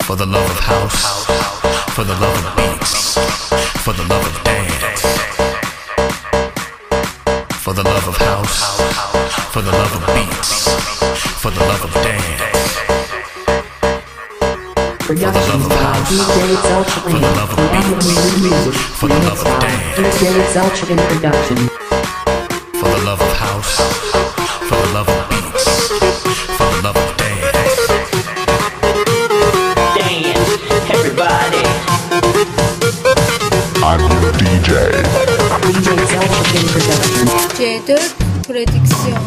For the love of house, for the love of beats, for the love of dance. For the love of house, for the love of beats, for the love of dance. For the love of house, for the love of beats, for the love of dance. Selçuk Production. For the love of house, for the love of beats, for the love of dance. Dance, everybody. I'm your DJ. Selçuk Production. C4 Prodüksiyon.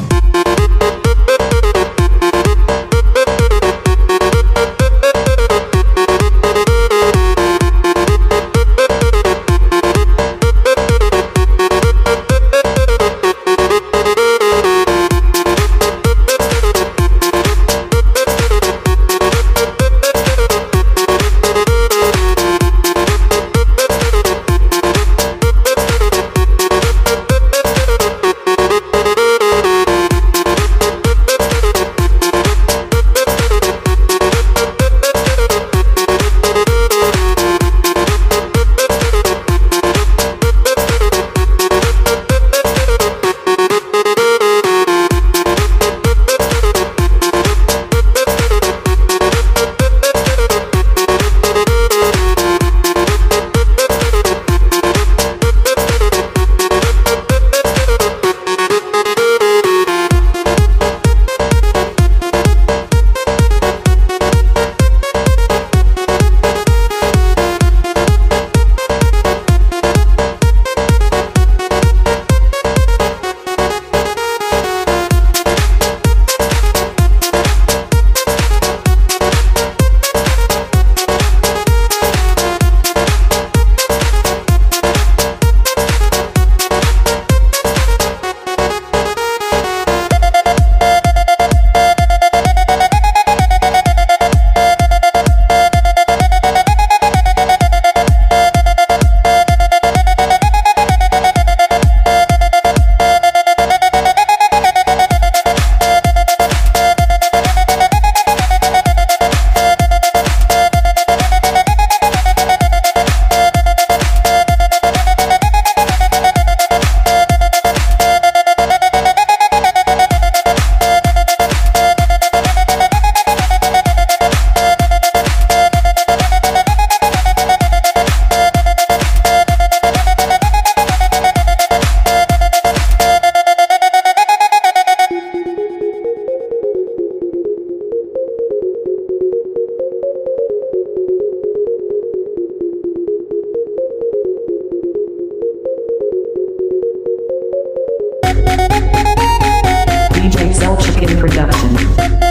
Selçuk Production.